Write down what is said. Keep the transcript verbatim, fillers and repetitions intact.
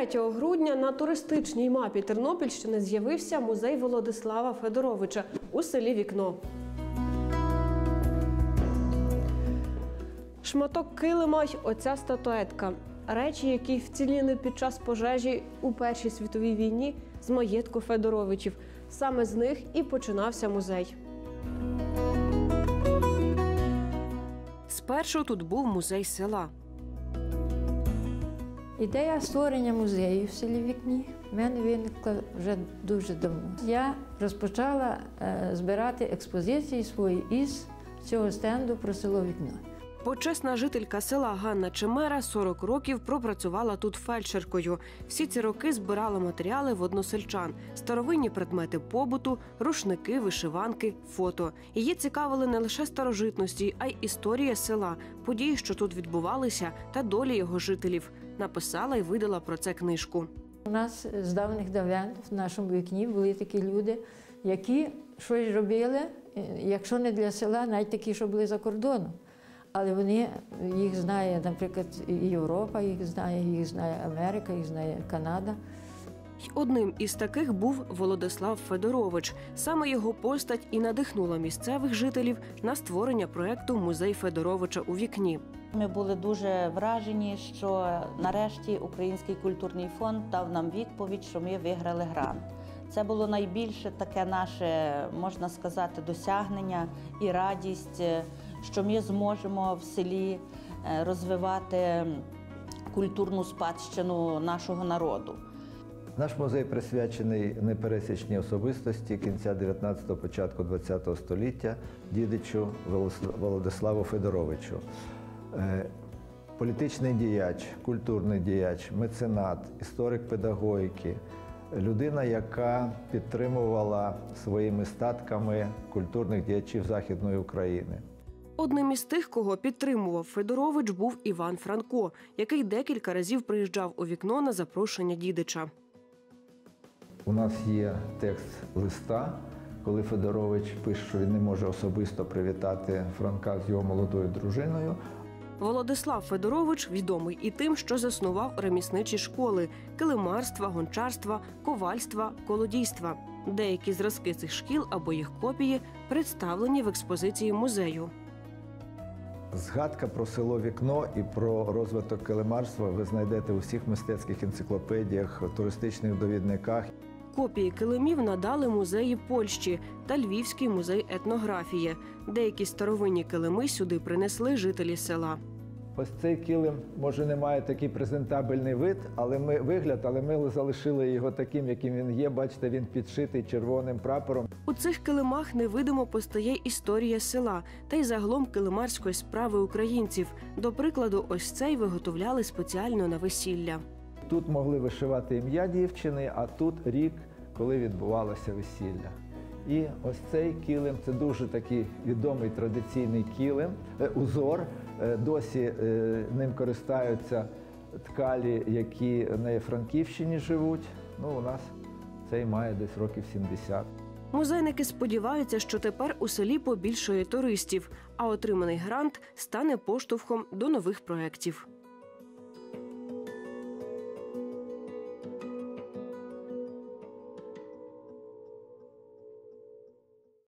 третього грудня на туристичній мапі Тернопільщини з'явився музей Володислава Федоровича у селі Вікно. Шматок килима й оця статуетка. Речі, які вціліли під час пожежі у Першій світовій війні з маєтку Федоровичів. Саме з них і починався музей. Спершу тут був музей села. Ідея створення музею в селі Вікні в мене виникла вже дуже давно. Я розпочала е, збирати експозиції свої із цього стенду про село Вікно. Почесна жителька села Ганна Чемера сорок років пропрацювала тут фельдшеркою. Всі ці роки збирала матеріали в односельчан – старовинні предмети побуту, рушники, вишиванки, фото. Її цікавили не лише старожитності, а й історія села, події, що тут відбувалися, та долі його жителів. Написала і видала про це книжку. У нас з давних давен в нашому Вікні були такі люди, які щось робили, якщо не для села, навіть такі, що були за кордоном. Але вони, їх знає, наприклад, Європа, їх знає, їх знає Америка, їх знає Канада. Одним із таких був Володислав Федорович. Саме його постать і надихнула місцевих жителів на створення проєкту «Музей Федоровича у Вікні». Ми були дуже вражені, що нарешті Український культурний фонд дав нам відповідь, що ми виграли грант. Це було найбільше таке наше, можна сказати, досягнення і радість, що ми зможемо в селі розвивати культурну спадщину нашого народу. Наш музей присвячений непересічній особистості кінця дев'ятнадцятого, початку двадцятого століття, дідичу Володиславу Федоровичу. Політичний діяч, культурний діяч, меценат, історик педагогіки, людина, яка підтримувала своїми статками культурних діячів Західної України. Одним із тих, кого підтримував Федорович, був Іван Франко, який декілька разів приїжджав у Вікно на запрошення дідича. У нас є текст листа, коли Федорович пише, що він не може особисто привітати Франка з його молодою дружиною. Володислав Федорович відомий і тим, що заснував ремісничі школи – килимарства, гончарства, ковальства, колодійства. Деякі зразки цих шкіл або їх копії представлені в експозиції музею. Згадка про село Вікно і про розвиток килимарства ви знайдете у всіх мистецьких енциклопедіях, туристичних довідниках. Копії килимів надали музеї Польщі та Львівський музей етнографії. Деякі старовинні килими сюди принесли жителі села. Ось цей килим, може, не має такий презентабельний вид, але ми, вигляд, але ми залишили його таким, яким він є. Бачите, він підшитий червоним прапором. У цих килимах невидимо постає історія села та й загалом килимарської справи українців. До прикладу, ось цей виготовляли спеціально на весілля. Тут могли вишивати ім'я дівчини, а тут рік, коли відбувалося весілля. І ось цей килим – це дуже такий відомий традиційний килим, узор. Досі ним користаються ткалі, які на Франківщині живуть. Ну, у нас цей має десь років сімдесят. Музейники сподіваються, що тепер у селі побільшає туристів, а отриманий грант стане поштовхом до нових проєктів.